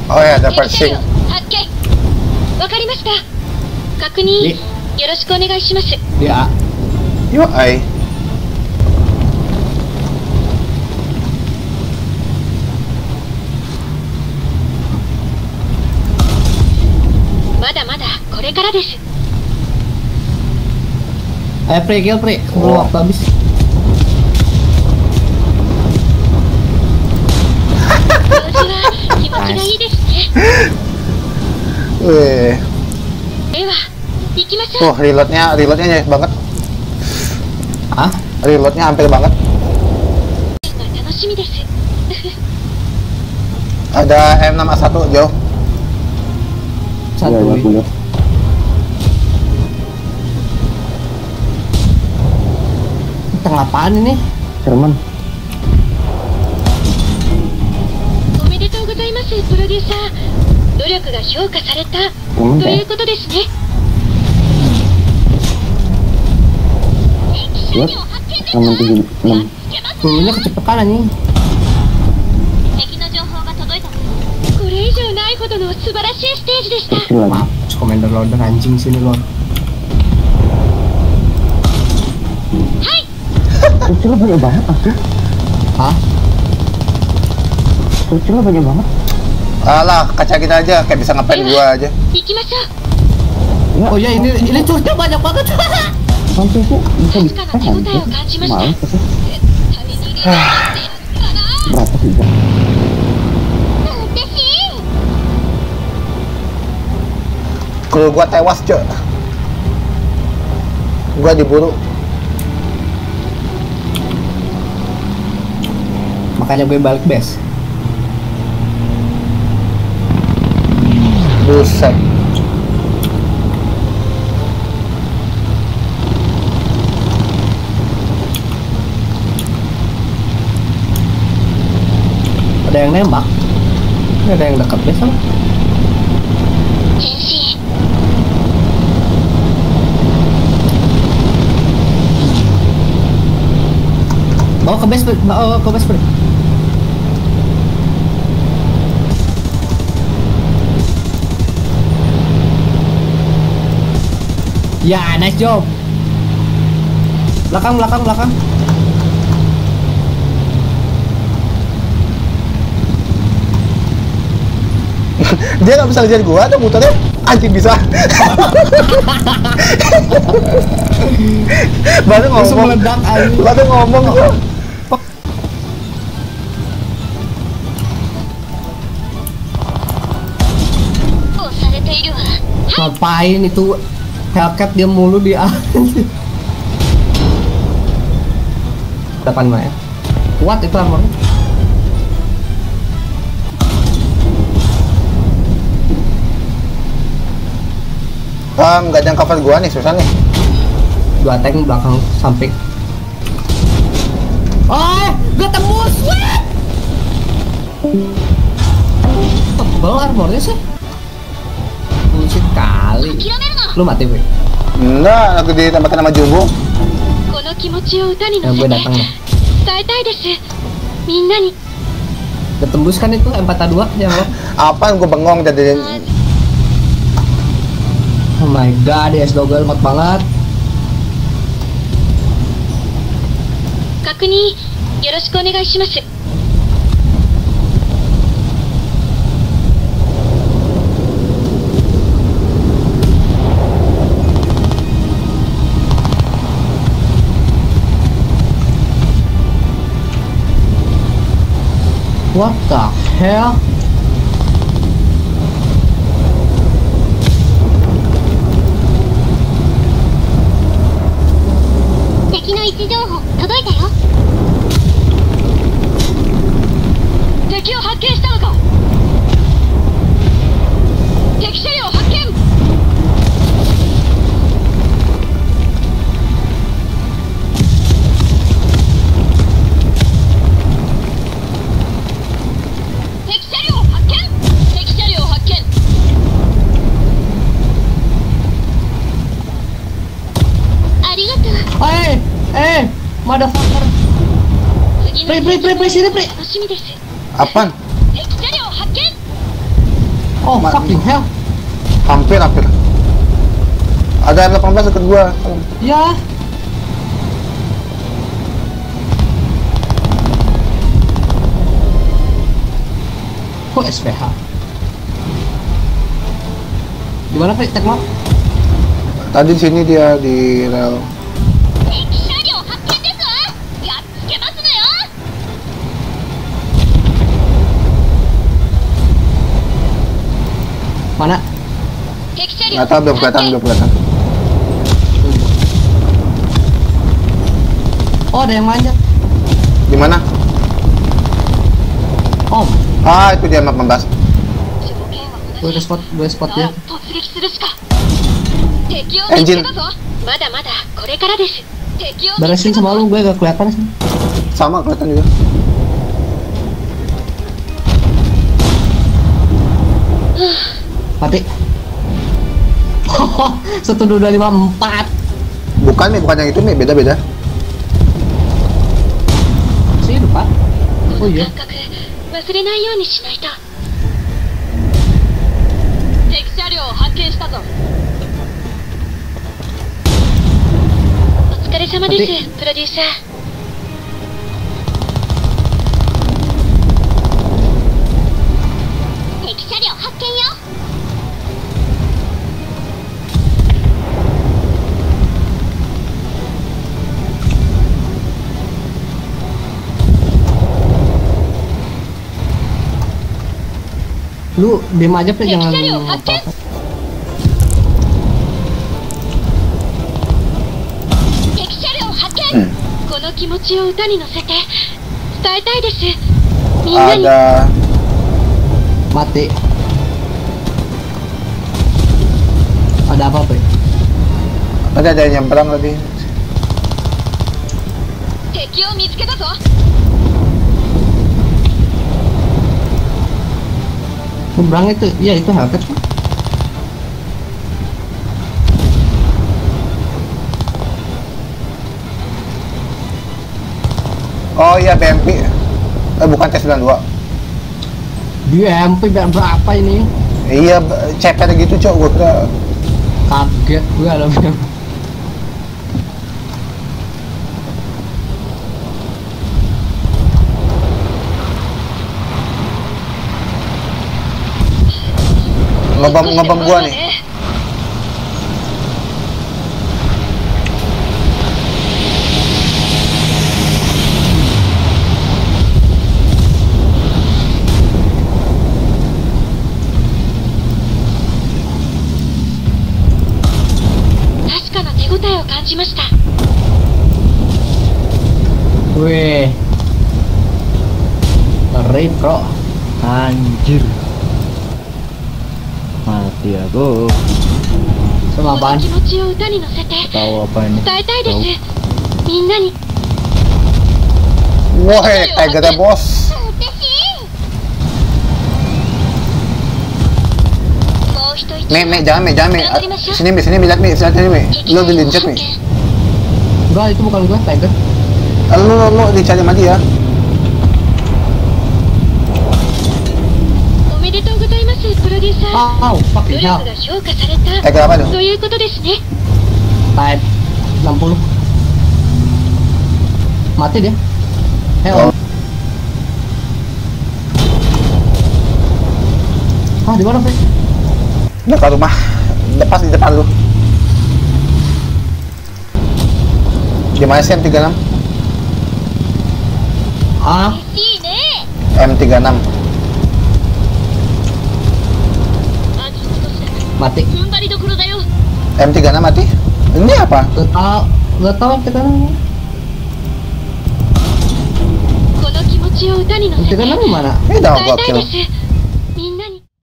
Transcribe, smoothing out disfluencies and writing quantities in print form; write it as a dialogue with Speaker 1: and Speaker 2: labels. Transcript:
Speaker 1: Oh ya, ada Pershing.
Speaker 2: 発見。わかりました。確認よろしくお願いします。
Speaker 3: Dia.
Speaker 1: Yo, ay.
Speaker 2: まだまだこれからです。
Speaker 3: Ayo Pri, kill Pri. Keburu waktu habis.
Speaker 2: 調子は気持ちがいいですね。
Speaker 1: Wih.
Speaker 2: では行きましょう。
Speaker 1: Wah, reloadnya nyes banget.
Speaker 3: Hah?
Speaker 1: Reloadnya hampir banget.
Speaker 2: 楽しみです。
Speaker 1: Ada M61 jauh.
Speaker 3: Satu.
Speaker 4: Iya, punya.
Speaker 3: Tengah apaan ini?
Speaker 4: Jerman.
Speaker 2: おめでとうございます、プロデューサー。努力が評価されたということですね。
Speaker 4: Lihat, Jerman 76.
Speaker 3: Dulunya kecepatan anjing.
Speaker 2: 敵の情報が届いた。これ以上ないほどの素晴らしいステージでした。
Speaker 4: Kecil lagi.
Speaker 3: Maaf, Commander Loader anjing sini Lord.
Speaker 4: Kecilnya banyak banget aku.
Speaker 3: Hah?
Speaker 4: Kecilnya banyak banget.
Speaker 1: Alah, kaca kita aja kayak bisa ngapain gua aja.
Speaker 2: 行きましょう。
Speaker 4: Ya,
Speaker 3: Oh ya ini curnya banyak banget.
Speaker 4: sampai itu bisa
Speaker 2: 確かな手応えを感じました。
Speaker 4: Males aku.
Speaker 2: 旅に出られてかな。
Speaker 4: Berapa sih?
Speaker 2: 嬉しい。
Speaker 1: Kalau gua tewas, Cok. Gua diburu.
Speaker 3: Makanya gue balik base.
Speaker 1: Buset.
Speaker 3: Ada yang nembak. Ini ada yang dekat base sama.
Speaker 2: 変身。
Speaker 3: Bawa ke base, bawa ke base. Ya, nice job. Belakang.
Speaker 1: Dia nggak bisa ngejar gua tuh muternya. Anjing bisa. Baru
Speaker 3: Langsung
Speaker 1: ngomong.
Speaker 3: meledak anjing.
Speaker 1: Baru ngomong gua.
Speaker 3: Ngapain itu Hellcat dia mulu di depan ya. Kuat itu armor.
Speaker 1: Nggak ada yang cover gua nih, susah nih.
Speaker 3: Dua tank belakang samping. Oh, gak tembus. Tebel armornya sih. Bullshit kali. Lu mati, Wei.
Speaker 1: Enggak, lagi ditembakkan sama Jumbo.
Speaker 2: この気持ちを歌に乗
Speaker 3: Yang
Speaker 2: せ
Speaker 3: gue
Speaker 2: て
Speaker 3: datang dah.
Speaker 2: 伝えたいです。みんなに。
Speaker 3: Udah tembus kan itu M42 yang lo.
Speaker 1: Apaan gua bengong jadi.
Speaker 3: Oh my god, DS Doggle lemot banget.
Speaker 2: 確認よろしくお願いします。
Speaker 3: What the hell?
Speaker 2: 敵の位置情報届いたよ。敵を発見したのか。敵車両発見。敵車両発見。敵車両発見。ありがとう。
Speaker 3: Motherfucker. Pri, sini Pri.
Speaker 2: 楽しみです。
Speaker 1: Apaan?
Speaker 2: 敵車両発見。
Speaker 3: Oh, fucking hell.
Speaker 1: Hampir. Ada M18 dekat gua.
Speaker 3: Ya. Kok SPH? Di mana, Pak? Tekmo?
Speaker 1: Tadi di sini dia di rel.
Speaker 2: 敵車両発見ですわ。やっつけますのよ。
Speaker 3: Mana?
Speaker 2: 敵車両
Speaker 1: Nggak tahu, belum kelihatan.
Speaker 3: Oh, ada yang manjat.
Speaker 1: Di mana?
Speaker 3: Oh,
Speaker 1: Ah, itu dia M18.
Speaker 2: 条件は同じ。
Speaker 3: gue spot
Speaker 2: さ
Speaker 3: dia.
Speaker 2: あ突撃するしか。敵を見つけたぞ。まだまだこれからです。敵を見つ
Speaker 3: Beresin
Speaker 2: けた
Speaker 3: sama
Speaker 2: ぞ。
Speaker 3: lu, gue gak kelihatan sih.
Speaker 1: Sama kelihatan juga.
Speaker 3: Mati. 1254.
Speaker 1: Bukan yang itu, Mi. Beda.
Speaker 3: Sih, lupa.
Speaker 2: こ
Speaker 3: Oh
Speaker 2: の
Speaker 3: iya.
Speaker 2: 感覚忘れないようにしないと。敵車両を発見したぞ。お疲れ様です、プロデューサー。敵車両発見よ。
Speaker 3: Lu diem aja, Pak, jangan
Speaker 2: Serius,
Speaker 3: apa-apa.
Speaker 2: Hati? 敵車両発見。この気持ちを歌に乗せて伝えたいです。みんなに。
Speaker 1: Ada
Speaker 3: Mati. Ada apa, Pak?
Speaker 1: tadi ada yang nyamperan tadi.
Speaker 2: 敵を見つけたぞ。
Speaker 3: Seberang itu, iya itu Hellcat.
Speaker 1: Oh iya, BMP. Bukan T92.
Speaker 3: Dia MP berapa ini?
Speaker 1: Iya, cepet gitu, Cok. Gua kira
Speaker 3: Kaget gue ada yang.
Speaker 1: ngebom gua nih.
Speaker 3: Wih, ngeri bro, anjir,
Speaker 5: mati aku.
Speaker 3: Sama apaan?
Speaker 5: Tahu apa ini? Tahu.
Speaker 1: Wah, Tiger bos. Me, jangan me. Sini lihat me, sini me. Lo dilincet me.
Speaker 3: Enggak, itu bukan gua, Tiger.
Speaker 1: Lo dicari sama dia.
Speaker 3: Oh, fucking hell.
Speaker 1: Tiger apa tuh?
Speaker 3: Type 60. Mati dia. Hell. Di mana, Fe?
Speaker 1: Dekat rumah. Pas di depan lu. Gimana sih M36? M36
Speaker 3: mati.
Speaker 1: M36 mati? Ini apa?
Speaker 3: Gak tau kita namanya. Kita namanya mana?
Speaker 1: Ini udah gua kill.